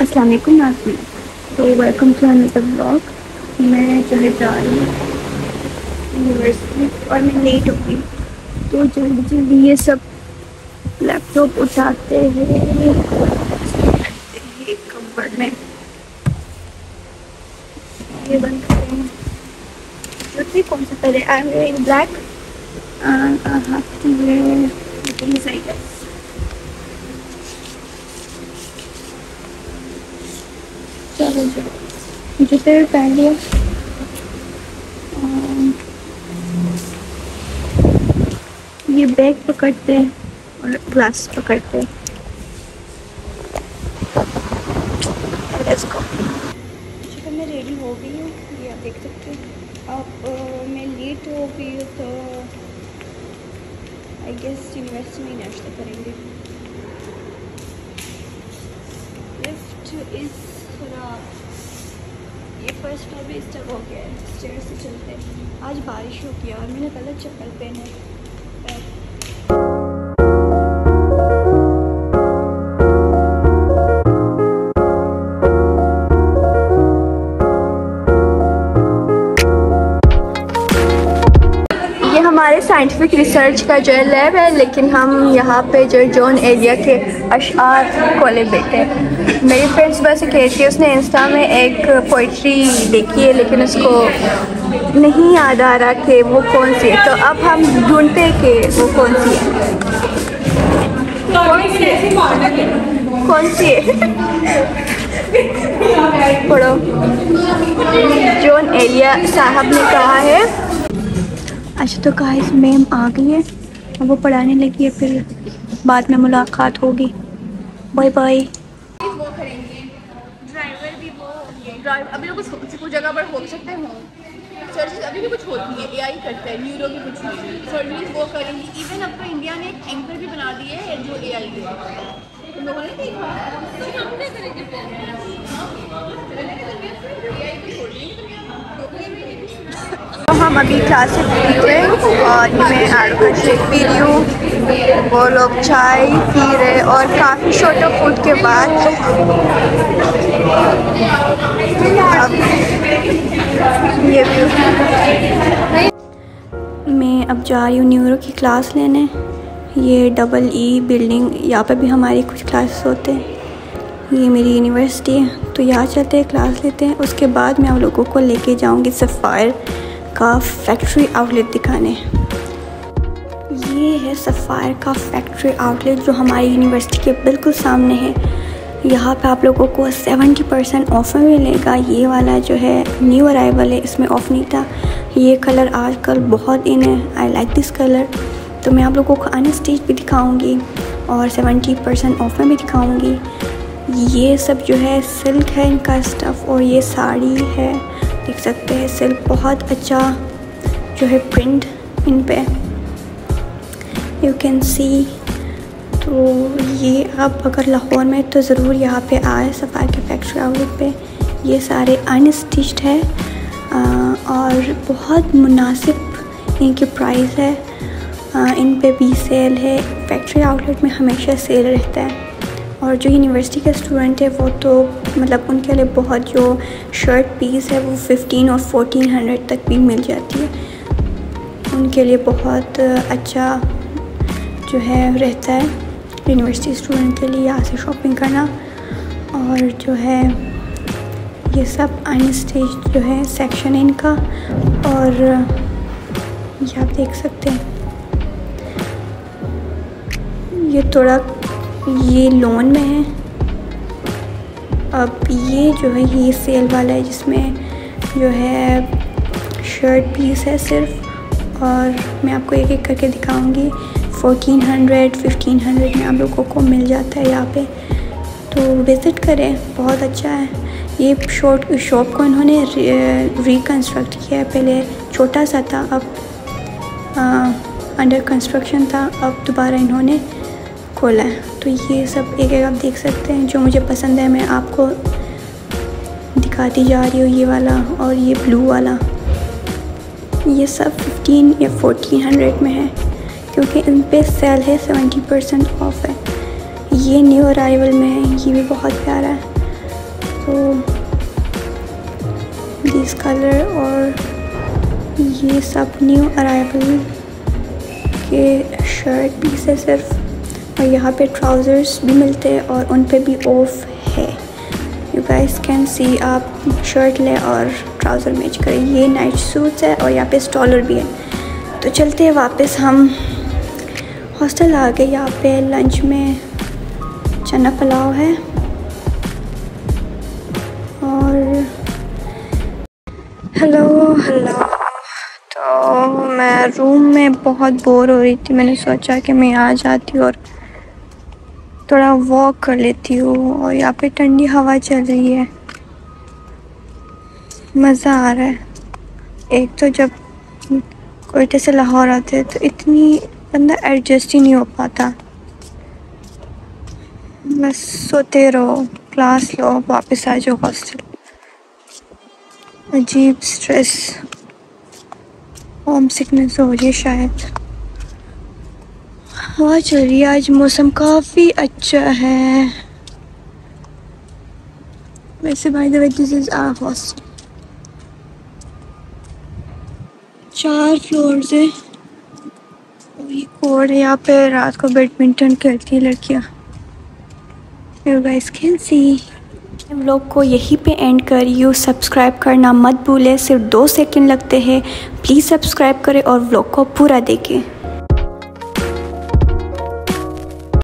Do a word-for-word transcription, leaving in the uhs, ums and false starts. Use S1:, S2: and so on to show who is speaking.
S1: अस्सलाम वालेकुम नाज़रीन। तो वेलकम टू अनदर ब्लॉग। मैं जो है जा रही हूँ यूनिवर्सिटी और मैं लेट हो गई, तो जल्दी जल्दी ये सब लैपटॉप उठाते हैं कम्फर्ट में, ये बंद करते हैं। जूते कौन सा पहले I am wearing black and I have to wear these I guess. चलो चलो जूते पहन लिया। ये बैग पकड़ते हैं और ग्लास पकड़ते हैं। Let's go. चलो मैं रेडी हो गई हूँ, ये आप देख सकते हैं। अब मैं लेट हो गई हूँ तो आई गेस यूनिवर्सिटी में नाश्ता करेंगे। लिफ्ट इस खराब, ये फर्स्ट फ्लोर भी स्टक हो गया है, स्टेयर से चलते हैं। आज बारिश हो गया और मैंने गलत चप्पल पहने। हमारे साइंटिफिक रिसर्च का जो लैब है, लेकिन हम यहाँ पे जो जॉन एलिया के अशआर खोले बैठे हैं। मेरी फ्रेंड्स बस कह रही थी उसने इंस्टा में एक पोइट्री देखी है, लेकिन उसको नहीं याद आ रहा कि वो कौन सी है। तो अब हम ढूंढते हैं कि वो कौन सी है, कौन सी है, कौन सी है। पढ़ो। जॉन एलिया साहब ने कहा है। अच्छा तो गाइस मैम आ गई है, वो पढ़ाने लगी है, फिर बाद में मुलाकात होगी। Bye bye.
S2: वो करेंगे, ड्राइवर भी वो होंगे। ड्राइवर अभी तो कुछ कुछ जगह पर हो सकते हैं, सर्च अभी भी कुछ होती है, एआई करता है, न्यूरो की कुछ सर्विस वो करेंगी। इवन अब तो इंडिया ने एक एंकर भी बना दिए है जो एआई है। तुम लोगों ने देखा? हमने करेंगे
S1: तो हम अभी क्लास से पीते हैं और ये मैं आलू शेक पी रही हूँ, वो लोग चाय पी रहे और काफ़ी शॉर्ट फूड के बाद अब ये मैं अब जा रही हूँ न्यूरो की क्लास लेने। ये डबल ई बिल्डिंग, यहाँ पे भी हमारी कुछ क्लासेस होते हैं। ये मेरी यूनिवर्सिटी है, तो यहाँ चलते हैं, क्लास लेते हैं। उसके बाद मैं आप लोगों को लेके जाऊँगी सफ़ायर का फैक्ट्री आउटलेट दिखाने। ये है सफ़ायर का फैक्ट्री आउटलेट जो हमारी यूनिवर्सिटी के बिल्कुल सामने है। यहाँ पे आप लोगों को सेवेंटी परसेंट ऑफ में मिलेगा। ये वाला जो है न्यू अराइवल है, इसमें ऑफ नहीं था। ये कलर आजकल बहुत इन है, आई लाइक दिस कलर। तो मैं आप लोगों को अनस्टिच भी दिखाऊंगी और सेवेंटी परसेंट ऑफ में भी दिखाऊंगी। ये सब जो है सिल्क है इनका स्टफ़, और ये साड़ी है, देख सकते हैं सिल्क, बहुत अच्छा जो है प्रिंट इन पे, यू कैन सी। तो ये आप अगर लाहौर में तो ज़रूर यहाँ पे आए सफ़ायर के फैक्ट्री आउटलेट पे। ये सारे अनस्टिच्ड है और बहुत मुनासिब इनकी प्राइस है। आ, इन पे भी सेल है, फैक्ट्री आउटलेट में हमेशा सेल रहता है। और जो यूनिवर्सिटी के स्टूडेंट है वो तो मतलब उनके लिए बहुत, जो शर्ट पीस है वो फिफ्टीन और फोर्टीन हंड्रेड तक भी मिल जाती है, उनके लिए बहुत अच्छा जो है रहता है यूनिवर्सिटी स्टूडेंट के लिए यहाँ से शॉपिंग करना। और जो है ये सब अनस्टिच्ड जो है सेक्शन है इनका, और ये आप देख सकते हैं ये थोड़ा ये लोन में है। अब ये जो है ये सेल वाला है जिसमें जो है शर्ट पीस है सिर्फ, और मैं आपको एक एक करके दिखाऊंगी। फोर्टीन हंड्रेड फिफ्टीन हंड्रेड में आप लोगों को मिल जाता है यहाँ पे, तो विज़िट करें, बहुत अच्छा है। ये शॉर्ट शॉप को इन्होंने रिकन्स्ट्रक्ट किया है, पहले छोटा सा था, अब अंडर कंस्ट्रक्शन था, अब दोबारा इन्होंने खोला है। तो ये सब एक एक आप देख सकते हैं, जो मुझे पसंद है मैं आपको दिखाती जा रही हूँ। ये वाला और ये ब्लू वाला, ये सब फिफ्टीन या फोर्टीन हंड्रेड में है, क्योंकि इन पे सेल है, सेवेंटी परसेंट ऑफ है। ये न्यू अराइवल में है, ये भी बहुत प्यारा है। तो दिस कलर और ये सब न्यू अराइवल के शर्ट पीस है सिर्फ, और यहाँ पे ट्राउज़र्स भी मिलते हैं और उन पे भी ऑफ है। यू गाइस कैन सी, आप शर्ट लें और ट्राउज़र मैच करें। ये नाइट सूट्स है और यहाँ पे स्टॉलर भी है। तो चलते हैं वापस, हम हॉस्टल आ गए। यहाँ पे लंच में चना पुलाव है और हेलो हेलो तो मैं रूम में बहुत बोर हो रही थी। मैंने सोचा कि मैं आ जाती हूँ और थोड़ा वॉक कर लेती हूँ, और यहाँ पे ठंडी हवा चल रही है, मज़ा आ रहा है। एक तो जब कोयटे से लाहौर आते हैं तो इतनी बंदा एडजस्ट ही नहीं हो पाता, बस सोते रहो, क्लास लो, वापस आ जाओ हॉस्टल। अजीब स्ट्रेस, होम सिकनेस हो रही है शायद। हवा चल रही है, आज मौसम काफ़ी अच्छा है। वैसे by the way this is our hostel. चार फ्लोर्स है और ये कोड है। यहाँ पे रात को बैडमिंटन खेलती हैं लड़कियाँ। You guys can see. Vlog को यहीं पे एंड कर यू सब्सक्राइब करना मत भूलें, सिर्फ दो सेकंड लगते हैं। प्लीज़ सब्सक्राइब करें और व्लॉग को पूरा देखें।